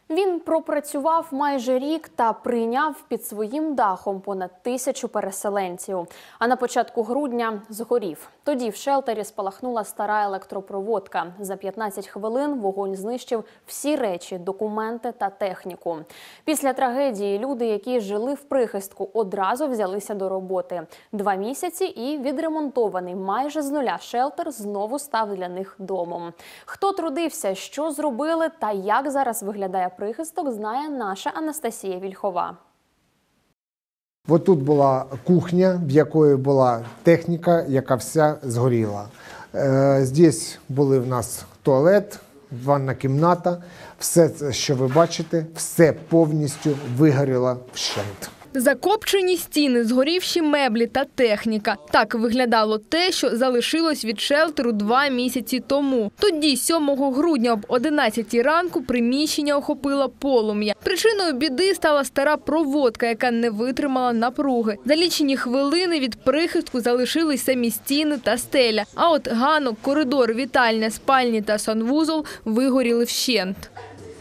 Він пропрацював майже рік та прийняв під своїм дахом понад 1000 переселенців. А на початку грудня згорів. Тоді в шелтері спалахнула стара електропроводка. За 15 хвилин вогонь знищив всі речі, документи та техніку. Після трагедії люди, які жили в прихистку, одразу взялися до роботи. 2 місяці і відремонтований майже з нуля шелтер знову став для них домом. Хто трудився, що зробили та як зараз виглядає прихисток, знає наша Анастасія Вільхова. Ось тут була кухня, в якої була техніка, яка вся згоріла. Здесь були в нас туалет, ванна кімната. Все, що ви бачите, все повністю вигоріло вщент. Закопчені стіни, згорівші меблі та техніка. Так виглядало те, що залишилось від шелтеру 2 місяці тому. Тоді, 7 грудня об 11 ранку, приміщення охопило полум'я. Причиною біди стала стара проводка, яка не витримала напруги. За лічені хвилини від прихистку залишились самі стіни та стеля. А от ганок, коридор, вітальня, спальні та санвузол вигоріли вщент.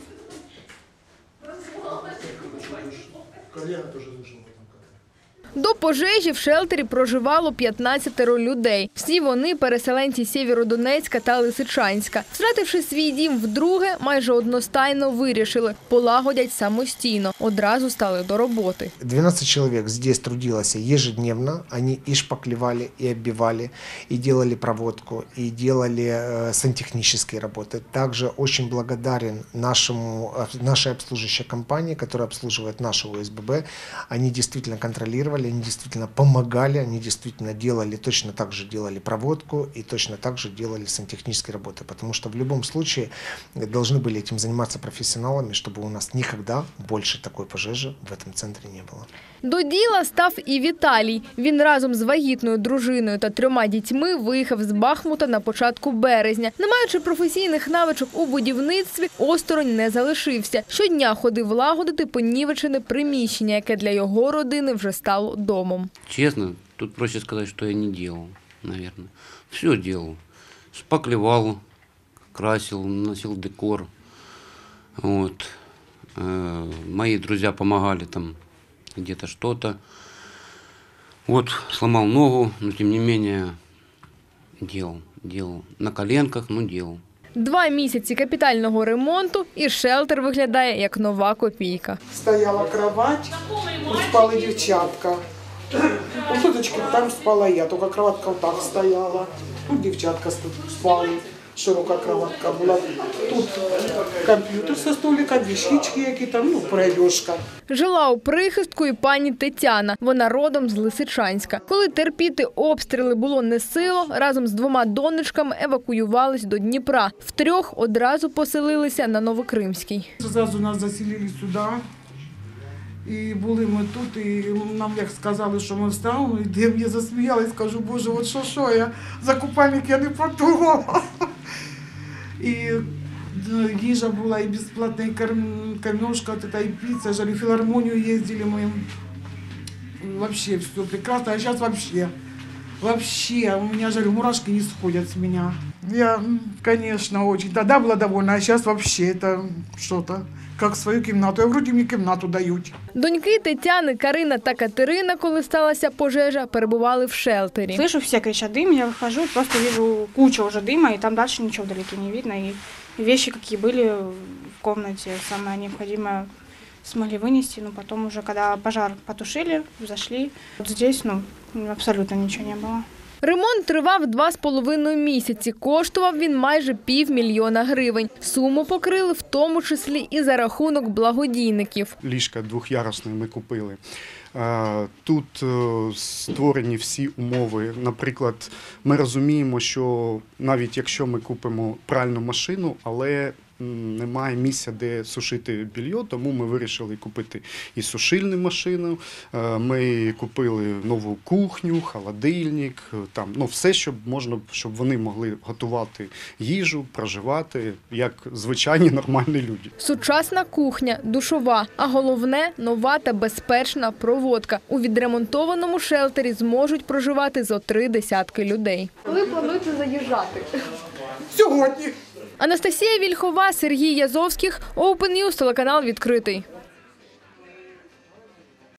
До пожежі в шелтері проживало 15 людей. Всі вони – переселенці Сєвєродонецька та Лисичанська. Втративши свій дім вдруге, майже одностайно вирішили – полагодять самостійно. Одразу стали до роботи. 12 человек здесь трудилось ежедневно. Они и шпаклевали, и оббивали, и делали проводку, и делали сантехнические работы. Также очень благодарен нашей обслуживающей компании, которая обслуживает нашу ОСББ. Они действительно контролировали, они действительно помогали, они действительно делали, точно так же делали проводку и точно так же делали сантехнические работы. Потому что в любом случае должны были этим заниматься профессионалами, чтобы у нас никогда больше такой пожежи в этом центре не было. До діла став і Віталій. Він разом з вагітною дружиною та 3 дітьми виїхав з Бахмута на початку березня. Не маючи професійних навичок у будівництві, осторонь не залишився. Щодня ходив лагодити понівечене приміщення, яке для його родини вже стало домом. Честно, тут проще сказать, что я не делал, наверное. Все делал. Шпаклевал, красил, наносил декор. Вот. Мои друзья помогали там где-то что-то. Вот, сломал ногу, но тем не менее делал. На коленках, но делал. 2 місяці капітального ремонту і шелтер виглядає як нова копійка. Стояла кровать, спали дівчатка. У суточки там спала я, тільки кроватка так стояла. Тут дівчатка спали, широка кроватка була. Тут комп'ютер зі столика, вішечки які там, пройдешка. Жила у прихистку і пані Тетяна. Вона родом з Лисичанська. Коли терпіти обстріли було не сило, разом з 2 донечками евакуювались до Дніпра. В 3 одразу поселилися на Новокримській. Зразу нас заселили сюди. І були ми тут, і нам як сказали, що ми встанемо, і я засміялась, кажу, боже, от що я, за купальник я не подумала. І їжа була, і безплатна, і кормежка, і піца, і в філармонію їздили ми. Вообще все прекрасно, а зараз вообще, у меня же мурашки не сходят с меня. Я, конечно, очень, тогда была довольна, а сейчас вообще это что-то. Як свою кімнату. Я вроді мені кімнату дають. Доньки Тетяни, Карина та Катерина, коли сталася пожежа, перебували в шелтері. Слышу, все кричат дым, я выхожу, просто вижу кучу уже дыма, и там дальше ничего вдалеке не видно. И вещи, какие были в комнате, самое необходимое смогли вынести. Но потом уже, когда пожар потушили, зашли, вот здесь, абсолютно ничего не было. Ремонт тривав 2,5 місяці. Коштував він майже 500 000 гривень. Суму покрили в тому числі і за рахунок благодійників. Ліжка 2-ярусне ми купили. Тут створені всі умови. Наприклад, ми розуміємо, що навіть якщо ми купимо пральну машину, але немає місця, де сушити белье, тому ми вирішили купити і сушильну машину, ми купили нову кухню, холодильник, все, щоб вони могли готувати їжу, проживати, як звичайні нормальні люди. Сучасна кухня, душова, а головне – нова та безпечна проводка. У відремонтованому шелтері зможуть проживати зо 3 десятки людей. Коли плануєте заїжджати? Сьогодні. Анастасія Вільхова, Сергій Язовських, Open News, телеканал «Відкритий».